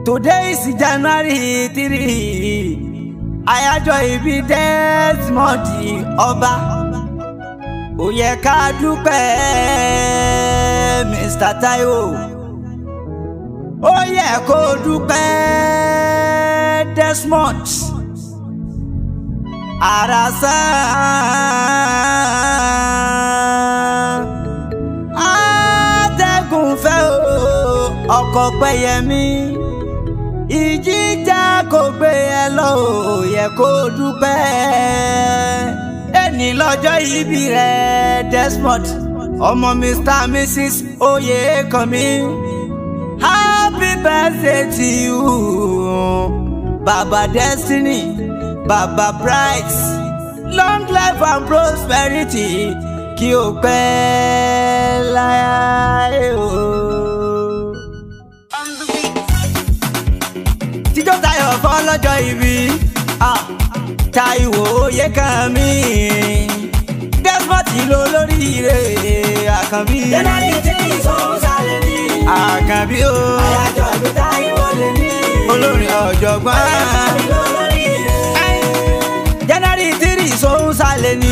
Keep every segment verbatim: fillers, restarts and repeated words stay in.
Today is January three. Àyájọ́ ìbí Desmond Ọba. Ó yẹ ká dúpẹ́ Mister Taiwo. Ó yẹ kó dúpẹ́ Desmond. Àràsán atẹ́gùn fẹ́ o ọkọ̀ pẹ́yẹmí. Ìjìjà kò gbé ẹ lọ ò yẹ kó dúpẹ́. Ẹni lọ́jọ́ ìbí rẹ̀ Desmond ọmọ Mister and Missus Oyekanmi. Happy birthday to you Baba Destiny, Baba Bright. Long life and prosperity kí o pẹ́ láyé o. Tíjọ́ Táyọ̀ fọ́lọ́jọ́ ìbí Táíwò Oyèkánmi. Desmond ló lóríire Àkànbí. January three sọ́sàlẹ̀ ní. Àkànbí o. Àyájọ́ ìbí Táíwò lè ní. Olórin ọ̀jọ̀gbọ́n. Àkànbí ló lóríire. January three sọ́sàlẹ̀ ní.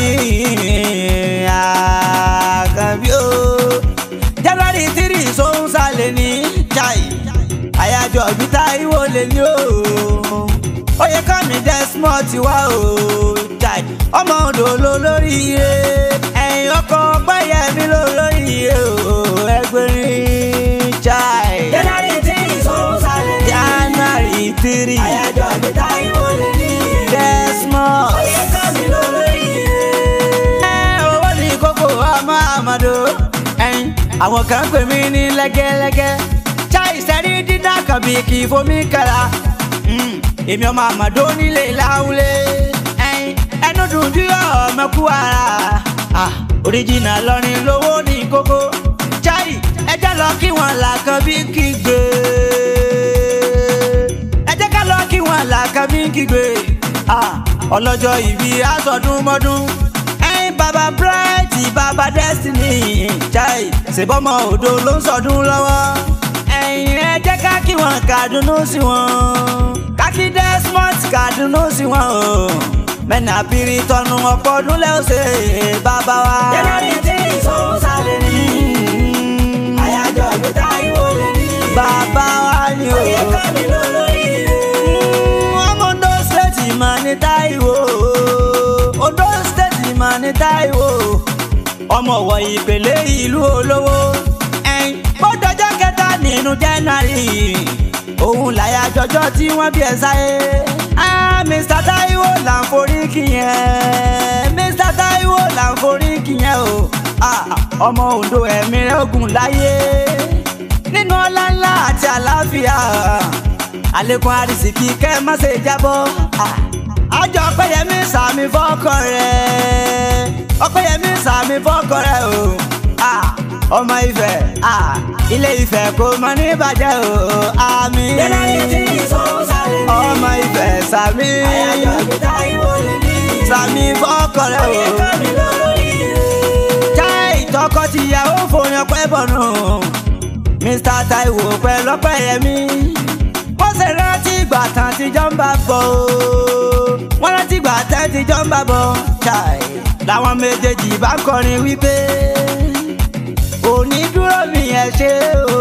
Àkànbí o. January three sọ́sàlẹ̀ ní. Jai. Àyájọ́ ìbí Táíwò lè ní o. Oyèkánmi Desmond ti wá o. Jai. Ọmọ Oǹdó ló lóríire. Ẹ̀yin ọkọ̀ Pẹ́yẹmí ló lóríire o. Ẹgbẹ̀rin Jai. January three sọ́sàlẹ̀ ní. January three. Àyájọ́ ìbí Táíwò lè ní. Desmond. Oyèkánmi ló lóríire. Ẹ owó ní kókó ọmọ Amado. Ẹyin àwọn kan pè mí ní lẹ́gẹ́lẹ́gẹ́. Chai sẹ́rí dídá kan bí kì í fomi kẹ́ra. Èmi ọmọ Amado nílé láwùlé. Ẹyin ẹnu dùn bí ọmọ kú ara. Original lọrin lówó ní kókó. Chai ẹ jẹ́ lọ kí wọ́n là kan bí kígbe. Ẹ jẹ́ ká lọ kí wọ́n là kan bí kígbe. Ọlọ́jọ́ ìbí aṣọdún mọ́dún. Ẹyin Baba Bright, Baba Destiny. Chai ṣèbọ́mọ Oǹdó ló ń sọdún lọ́wọ́. Ẹyin ẹ jẹ́ ká kí wọ́n kàdúnú sí wọn. Kákí Desmond kàdúnú sí wọn o. Mẹ́nà àbírí tọnu ọ̀pọ̀ ọdún lẹ́ ó ṣe bàbá wa. January three sọ́sàlẹ̀ ní. Àyájọ́ ìbí Táíwò lè ní. Bàbá wa ni o. Oyèkánmi ló lóríire. Ọmọ Oǹdó state mà ní Táíwò. Oǹdó state mà ní Táíwò. Ọmọ wọ ìpele ìlú olówó. Ẹyin ó dọjọ́ kẹta nínú January. Òun làyájọ́jọ́ tí wọ́n bí ẹ sáyé. Mister Taiwo là ń forí kìyẹn. Mister Taiwo là ń forí kìyẹn o. Ọmọ Oǹdó ẹ̀mí rẹ̀ ogun láyé. Nínú ọlá ńlá àti àlàáfíà. Àlékún àrísìkí kẹ́ má ṣe jábọ́. Àjọ Ọpẹ́yẹmí sàmì fọ́kọ rẹ̀. Ọpẹ́yẹmí sàmì fọ́kọ rẹ̀ o. Ọmọ Ifẹ̀ Ilé Ifẹ̀ kò mọ ní bàjẹ́ o. Àmín. January three sọ́sàlẹ̀ ní. Ọmọ Ifẹ̀ sàmì. Àyájọ́ ìbí Táíwò lè ní. Sàmì fọ́kọ rẹ̀ o. Oyèkánmi ló lóríire. Chai tọkọ-tìyàwó fòyàn pẹ́ bọ̀nù. Mister Taiwo pẹ̀lú Ọpẹ́yẹmí. Wọ́n ṣe rántí ìgbà tán tíjọ́ ń bá bọ̀ o. Wọ́n rántí ìgbà tán tíjọ́ ń bá bọ̀. Chai làwọn méjèèjì bá ń kọrin wípé onídúró mi ẹ ṣé o.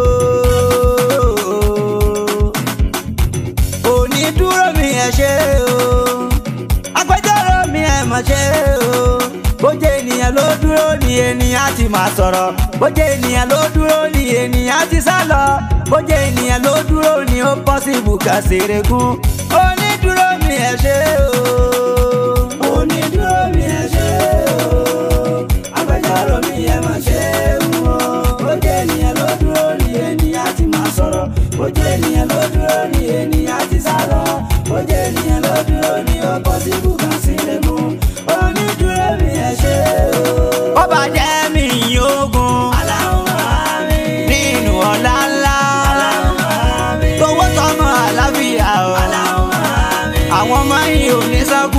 Onídúró mi ẹ ṣé o. Agbẹjọ́rò mi ẹ mọ̀ ṣé o. Bójú ènìyàn ló dúró ni ènìyàn ti máa sọ̀rọ̀. Bójú ènìyàn ló dúró ni ènìyàn ti sá lọ. Bójú ènìyàn ló dúró ni ó pọ́sibù ká ṣèrègùn. Onídúró mi ẹ ṣé o. Onídúró mi ẹ ṣé o. Agbẹjọ́rò mi ẹ mọ̀ ṣé o. Bójú ènìyàn ló dúró ni ènìyàn ti máa sọ̀rọ̀. Bójú ènìyàn ló dúró ni ènìyàn ti sá lọ. Bójú ènìyàn ló dúró ni ó pọ́sibù ká ṣèrègùn. Onídúró mi ẹ ṣé o. Ọba jẹ́ mi yógun. Allahumma àmín. Nínú ọ̀la ńlá. Allahumma àmín. Tówó tọmọ àlàáfíà o. Allahumma àmín. Àwọn ọmọ yìí ò ní sọ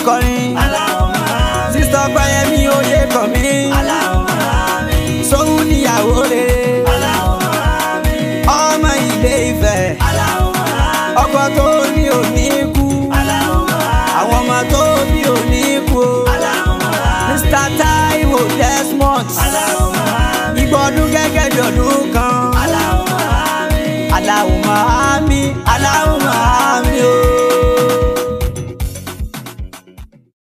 kọrin. Sísọ Ọpẹ́yẹmí oyè kàn mí. Sóhun níyàwó rere. Ọmọ Ilé Ifẹ̀. Ọkọ tó ní òní kú. Àwọn ọmọ tó bí òní kú. Mister Taiwo Desmond. Ìgbọ̀dún gẹ́gẹ́ bí ọdún